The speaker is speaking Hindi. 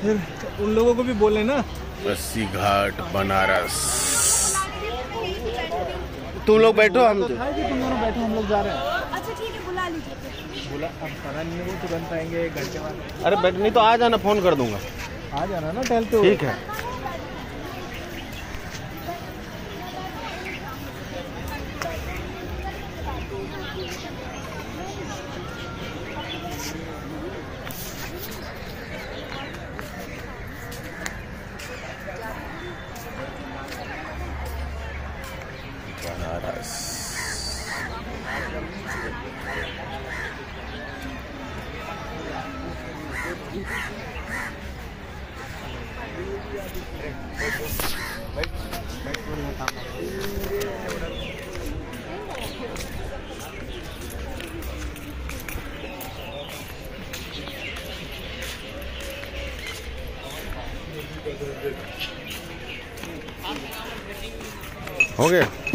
फिर उन लोगों को भी बोले ना। अस्सी घाट बनारस। तुम लोग बैठो, हम कि तुम दोनों बैठो, हम लोग जा रहे हैं। अच्छा ठीक है, बुला लीजिए। बोला अब पता नहीं है, वो तुरंत आएंगे 1 घंटे बाद। अरे बैठ, नहीं तो आ जाना, फोन कर दूंगा। आ जाना ना टहलते। ठीक है। बनारस। हो गया।